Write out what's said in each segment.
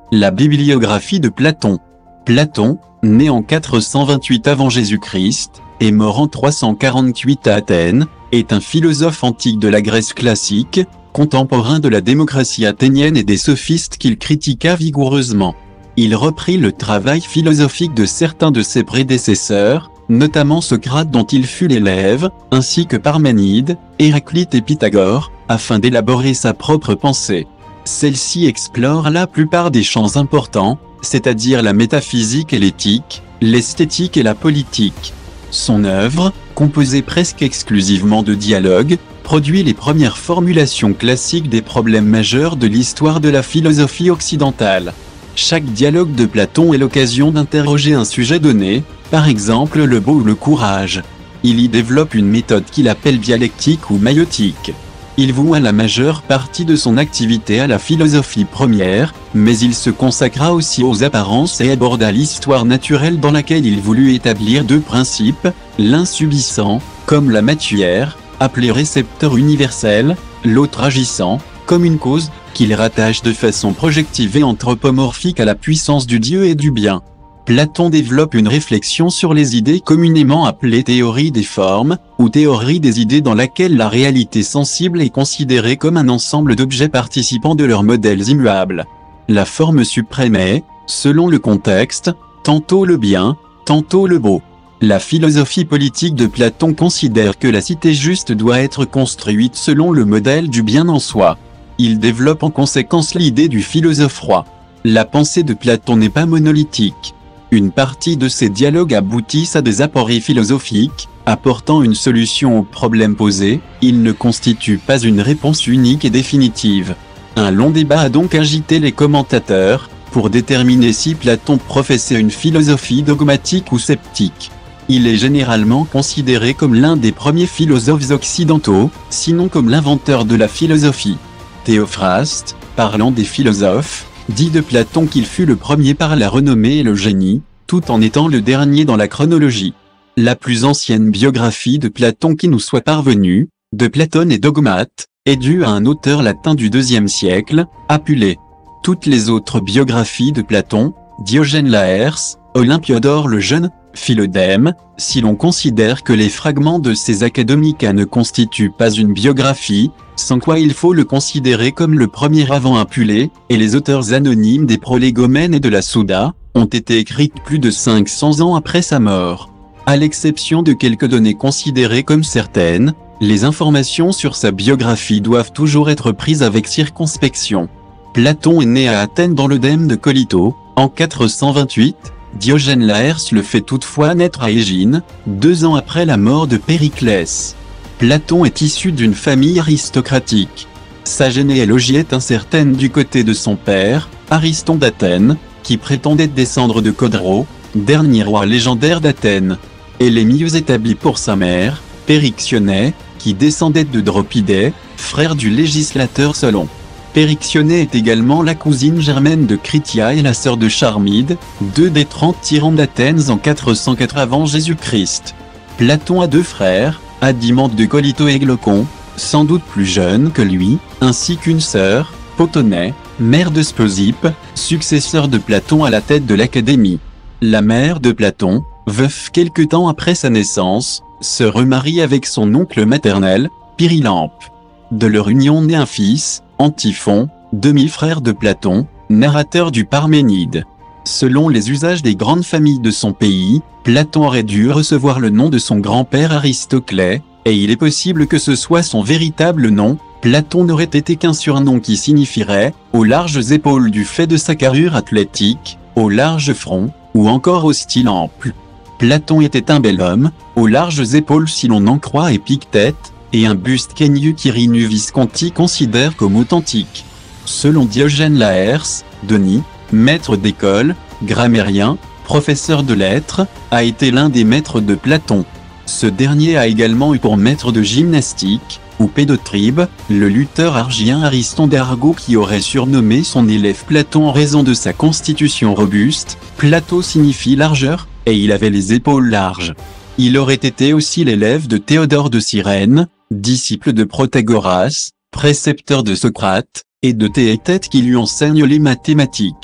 La bibliographie de Platon. Platon, né en 428 avant Jésus-Christ, et mort en 348 à Athènes, est un philosophe antique de la Grèce classique, contemporain de la démocratie athénienne et des sophistes qu'il critiqua vigoureusement. Il reprit le travail philosophique de certains de ses prédécesseurs, notamment Socrate dont il fut l'élève, ainsi que Parménide, Héraclite et Pythagore, afin d'élaborer sa propre pensée. Celle-ci explore la plupart des champs importants, c'est-à-dire la métaphysique et l'éthique, l'esthétique et la politique. Son œuvre, composée presque exclusivement de dialogues, produit les premières formulations classiques des problèmes majeurs de l'histoire de la philosophie occidentale. Chaque dialogue de Platon est l'occasion d'interroger un sujet donné, par exemple le beau ou le courage. Il y développe une méthode qu'il appelle dialectique ou maïotique. Il voua la majeure partie de son activité à la philosophie première, mais il se consacra aussi aux apparences et aborda l'histoire naturelle dans laquelle il voulut établir deux principes, l'un subissant, comme la matière, appelée récepteur universel, l'autre agissant, comme une cause, qu'il rattache de façon projective et anthropomorphique à la puissance du Dieu et du bien. Platon développe une réflexion sur les idées communément appelées théorie des formes, ou théorie des idées dans laquelle la réalité sensible est considérée comme un ensemble d'objets participants de leurs modèles immuables. La forme suprême est, selon le contexte, tantôt le bien, tantôt le beau. La philosophie politique de Platon considère que la cité juste doit être construite selon le modèle du bien en soi. Il développe en conséquence l'idée du philosophe roi. La pensée de Platon n'est pas monolithique. Une partie de ces dialogues aboutissent à des apories philosophiques, apportant une solution aux problèmes posés. Ils ne constituent pas une réponse unique et définitive. Un long débat a donc agité les commentateurs, pour déterminer si Platon professait une philosophie dogmatique ou sceptique. Il est généralement considéré comme l'un des premiers philosophes occidentaux, sinon comme l'inventeur de la philosophie. Théophraste, parlant des philosophes, dit de Platon qu'il fut le premier par la renommée et le génie, tout en étant le dernier dans la chronologie. La plus ancienne biographie de Platon qui nous soit parvenue, de Platone et Dogmate, est due à un auteur latin du IIe siècle, Apulée. Toutes les autres biographies de Platon, Diogène Laërce, Olympiodore le Jeune, Philodème, si l'on considère que les fragments de ces académicas ne constituent pas une biographie, sans quoi il faut le considérer comme le premier avant Apulée, et les auteurs anonymes des Prolégomènes et de la Souda, ont été écrites plus de 500 ans après sa mort. À l'exception de quelques données considérées comme certaines, les informations sur sa biographie doivent toujours être prises avec circonspection. Platon est né à Athènes dans l'œdème de Colito, en 428, Diogène Laërce le fait toutefois naître à Égine, 2 ans après la mort de Périclès. Platon est issu d'une famille aristocratique. Sa généalogie est incertaine du côté de son père, Ariston d'Athènes, qui prétendait descendre de Codro, dernier roi légendaire d'Athènes. Elle est mieux établie pour sa mère, Périctionée, qui descendait de Dropidée, frère du législateur Solon. Périctionée est également la cousine germaine de Critia et la sœur de Charmide, 2 des 30 tyrans d'Athènes en 404 avant Jésus-Christ. Platon a 2 frères, Adimante de Colito et Glaucon, sans doute plus jeune que lui, ainsi qu'une sœur, Potonée, mère de Speusippe, successeur de Platon à la tête de l'Académie. La mère de Platon, veuf quelque temps après sa naissance, se remarie avec son oncle maternel, Pyrilampe. De leur union naît un fils, Antiphon, demi-frère de Platon, narrateur du Parménide. Selon les usages des grandes familles de son pays, Platon aurait dû recevoir le nom de son grand-père Aristoclès, et il est possible que ce soit son véritable nom. Platon n'aurait été qu'un surnom qui signifierait « aux larges épaules » du fait de sa carrure athlétique, au large front, ou encore au style ample. Platon était un bel homme, aux larges épaules si l'on en croit Épictète, et un buste qu'Enniu Quirinu Visconti considère comme authentique. Selon Diogène Laërce, Denis, maître d'école, grammairien, professeur de lettres, a été l'un des maîtres de Platon. Ce dernier a également eu pour maître de gymnastique, ou Pédotribe, le lutteur argien Ariston d'Argo qui aurait surnommé son élève Platon en raison de sa constitution robuste. Plato signifie largeur, et il avait les épaules larges. Il aurait été aussi l'élève de Théodore de Cyrène, disciple de Protagoras, précepteur de Socrate, et de Théétète qui lui enseigne les mathématiques.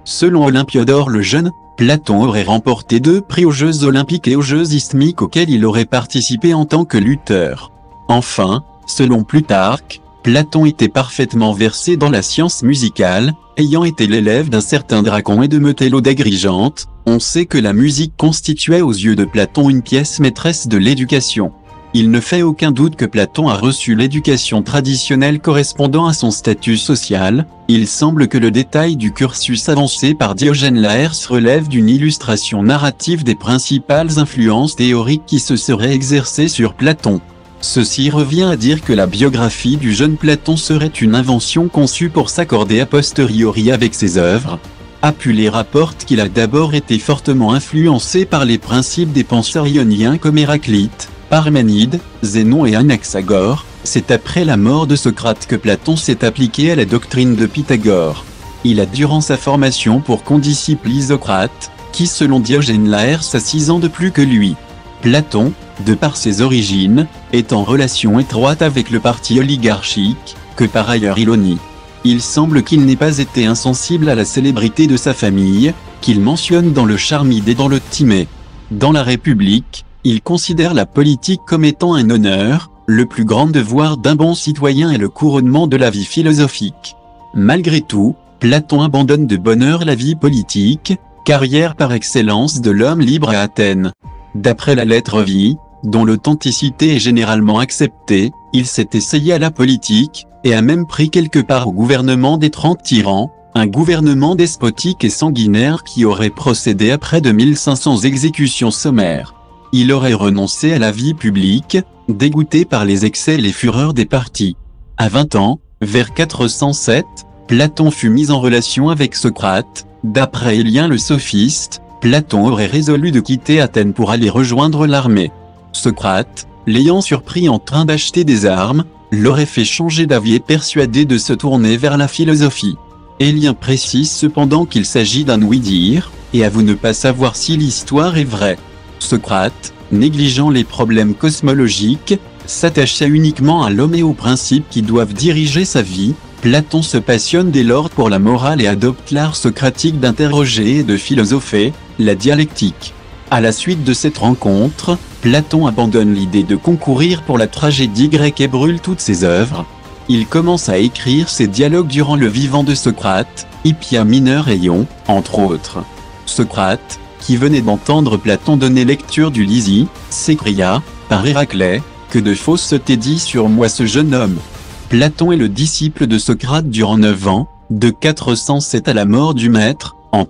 Selon Olympiodore le Jeune, Platon aurait remporté 2 prix aux Jeux Olympiques et aux Jeux Isthmiques auxquels il aurait participé en tant que lutteur. Enfin, selon Plutarque, Platon était parfaitement versé dans la science musicale, ayant été l'élève d'un certain Dracon et de Metello d'Agrigente. On sait que la musique constituait aux yeux de Platon une pièce maîtresse de l'éducation. Il ne fait aucun doute que Platon a reçu l'éducation traditionnelle correspondant à son statut social. Il semble que le détail du cursus avancé par Diogène Laërce relève d'une illustration narrative des principales influences théoriques qui se seraient exercées sur Platon. Ceci revient à dire que la biographie du jeune Platon serait une invention conçue pour s'accorder a posteriori avec ses œuvres. Apulée rapporte qu'il a d'abord été fortement influencé par les principes des penseurs ioniens comme Héraclite, Parménide, Zénon et Anaxagore. C'est après la mort de Socrate que Platon s'est appliqué à la doctrine de Pythagore. Il a durant sa formation pour condisciple Isocrate, qui selon Diogène Laërce a 6 ans de plus que lui. Platon, de par ses origines, est en relation étroite avec le parti oligarchique, que par ailleurs il honnie. Il semble qu'il n'ait pas été insensible à la célébrité de sa famille, qu'il mentionne dans le Charmide et dans le Timée. Dans la République, il considère la politique comme étant un honneur, le plus grand devoir d'un bon citoyen et le couronnement de la vie philosophique. Malgré tout, Platon abandonne de bonne heure la vie politique, carrière par excellence de l'homme libre à Athènes. D'après la lettre Vie, dont l'authenticité est généralement acceptée, il s'est essayé à la politique, et a même pris quelque part au gouvernement des 30 tyrans, un gouvernement despotique et sanguinaire qui aurait procédé à près de 1500 exécutions sommaires. Il aurait renoncé à la vie publique, dégoûté par les excès et les fureurs des partis. À 20 ans, vers 407, Platon fut mis en relation avec Socrate. D'après Élien le sophiste, Platon aurait résolu de quitter Athènes pour aller rejoindre l'armée. Socrate, l'ayant surpris en train d'acheter des armes, l'aurait fait changer d'avis et persuadé de se tourner vers la philosophie. Élien précise cependant qu'il s'agit d'un ouï-dire, et avoue ne pas savoir si l'histoire est vraie. Socrate, négligeant les problèmes cosmologiques, s'attacha uniquement à l'homme et aux principes qui doivent diriger sa vie. Platon se passionne dès lors pour la morale et adopte l'art socratique d'interroger et de philosopher, la dialectique. À la suite de cette rencontre, Platon abandonne l'idée de concourir pour la tragédie grecque et brûle toutes ses œuvres. Il commence à écrire ses dialogues durant le vivant de Socrate, Hippia Mineur et Ion, entre autres. Socrate, qui venait d'entendre Platon donner lecture du Lysie, s'écria, par Héraclès, que de fausses se t'est dit sur moi ce jeune homme. Platon est le disciple de Socrate durant 9 ans, de 407 à la mort du maître, en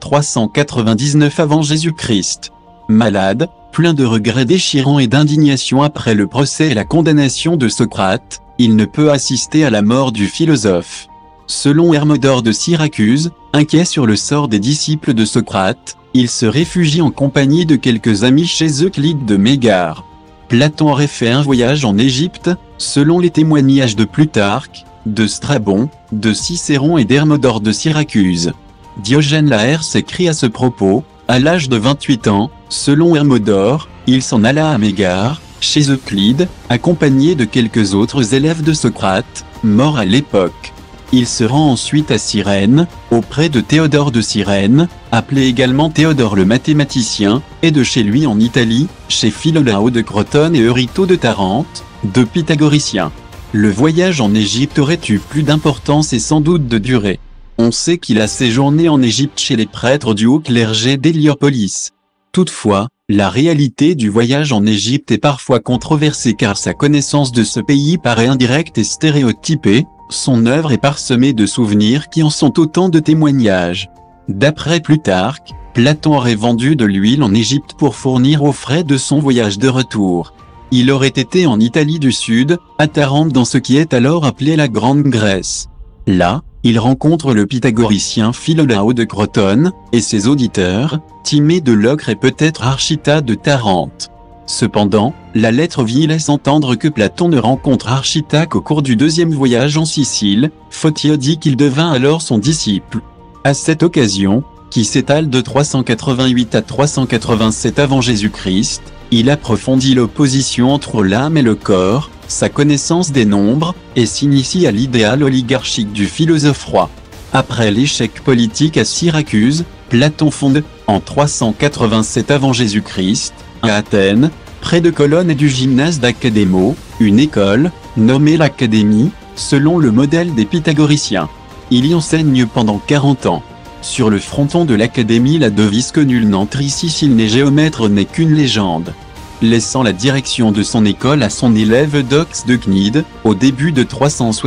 399 avant Jésus-Christ. Malade, plein de regrets déchirants et d'indignation après le procès et la condamnation de Socrate, il ne peut assister à la mort du philosophe. Selon Hermodore de Syracuse, inquiet sur le sort des disciples de Socrate, il se réfugie en compagnie de quelques amis chez Euclide de Mégare. Platon aurait fait un voyage en Égypte, selon les témoignages de Plutarque, de Strabon, de Cicéron et d'Hermodore de Syracuse. Diogène Laërce écrit à ce propos, à l'âge de 28 ans, selon Hermodore, il s'en alla à Mégare, chez Euclide, accompagné de quelques autres élèves de Socrate, morts à l'époque. Il se rend ensuite à Cyrène, auprès de Théodore de Cyrène, appelé également Théodore le mathématicien, et de chez lui en Italie, chez Philolao de Crotone et Eurito de Tarente, deux pythagoriciens. Le voyage en Égypte aurait eu plus d'importance et sans doute de durée. On sait qu'il a séjourné en Égypte chez les prêtres du haut clergé d'Héliopolis. Toutefois, la réalité du voyage en Égypte est parfois controversée car sa connaissance de ce pays paraît indirecte et stéréotypée. Son œuvre est parsemée de souvenirs qui en sont autant de témoignages. D'après Plutarque, Platon aurait vendu de l'huile en Égypte pour fournir aux frais de son voyage de retour. Il aurait été en Italie du Sud, à Tarente dans ce qui est alors appelé la Grande Grèce. Là, il rencontre le pythagoricien Philolao de Crotone, et ses auditeurs, Timée de Locre et peut-être Archita de Tarente. Cependant, la lettre Vie laisse entendre que Platon ne rencontre Archita qu'au cours du deuxième voyage en Sicile. Photio dit qu'il devint alors son disciple. À cette occasion, qui s'étale de 388 à 387 avant Jésus-Christ, il approfondit l'opposition entre l'âme et le corps, sa connaissance des nombres, et s'initie à l'idéal oligarchique du philosophe roi. Après l'échec politique à Syracuse, Platon fonde, en 387 avant Jésus-Christ, à Athènes, près de Colonne et du gymnase d'Académo, une école, nommée l'Académie, selon le modèle des pythagoriciens. Il y enseigne pendant 40 ans. Sur le fronton de l'Académie, la devise que nul n'entre ici s'il n'est géomètre n'est qu'une légende. Laissant la direction de son école à son élève Eudoxe de Cnide, au début de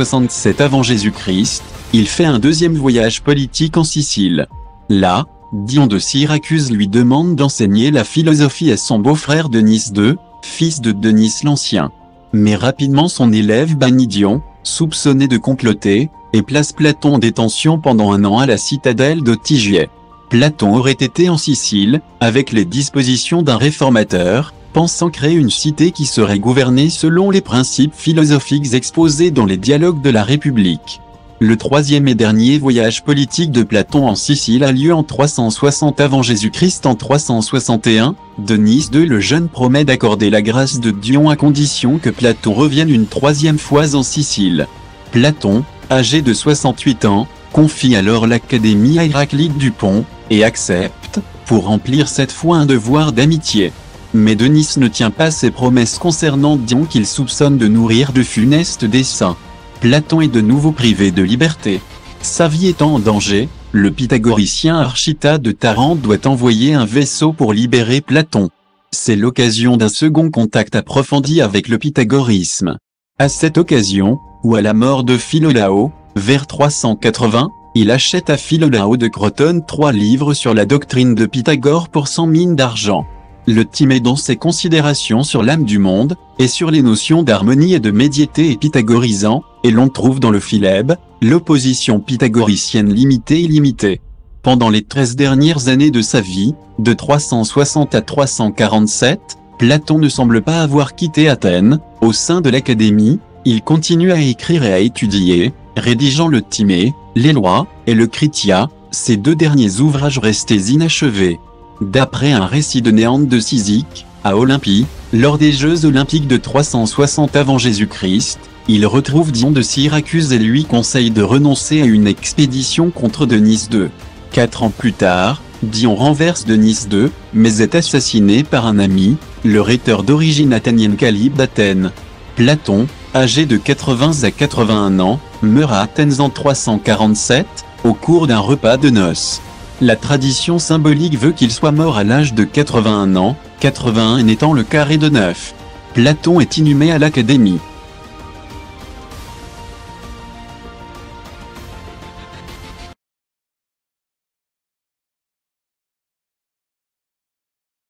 367 avant Jésus-Christ, il fait un deuxième voyage politique en Sicile. Là, Dion de Syracuse lui demande d'enseigner la philosophie à son beau-frère Denis II, fils de Denis l'Ancien. Mais rapidement son élève bannit Dion, soupçonné de comploter, et place Platon en détention pendant 1 an à la citadelle de Tigier. Platon aurait été en Sicile, avec les dispositions d'un réformateur, pensant créer une cité qui serait gouvernée selon les principes philosophiques exposés dans les dialogues de la République. Le troisième et dernier voyage politique de Platon en Sicile a lieu en 360 avant Jésus-Christ. En 361, Denis II le Jeune promet d'accorder la grâce de Dion à condition que Platon revienne une 3e fois en Sicile. Platon, âgé de 68 ans, confie alors l'Académie à Héraclite du Pont, et accepte, pour remplir cette fois un devoir d'amitié. Mais Denis ne tient pas ses promesses concernant Dion qu'il soupçonne de nourrir de funestes desseins. Platon est de nouveau privé de liberté. Sa vie étant en danger, le pythagoricien Archita de Tarente doit envoyer un vaisseau pour libérer Platon. C'est l'occasion d'un second contact approfondi avec le pythagorisme. À cette occasion, ou à la mort de Philolao, vers 380, il achète à Philolao de Crotone 3 livres sur la doctrine de Pythagore pour 100 mines d'argent. Le timé dans ses considérations sur l'âme du monde, et sur les notions d'harmonie et de médiété est pythagorisant, et l'on trouve dans le Philèbe, l'opposition pythagoricienne limitée-illimitée. Pendant les 13 dernières années de sa vie, de 360 à 347, Platon ne semble pas avoir quitté Athènes. Au sein de l'Académie, il continue à écrire et à étudier, rédigeant le Timée, les Lois, et le Critia, ces 2 derniers ouvrages restés inachevés. D'après un récit de Néante de Cyzique, à Olympie, lors des Jeux olympiques de 360 avant Jésus-Christ, il retrouve Dion de Syracuse et lui conseille de renoncer à une expédition contre Denis II. 4 ans plus tard, Dion renverse Denis II, mais est assassiné par un ami, le rhéteur d'origine athénienne Calybe d'Athènes. Platon, âgé de 80 à 81 ans, meurt à Athènes en 347, au cours d'un repas de noces. La tradition symbolique veut qu'il soit mort à l'âge de 81 ans, 81 étant le carré de 9. Platon est inhumé à l'Académie.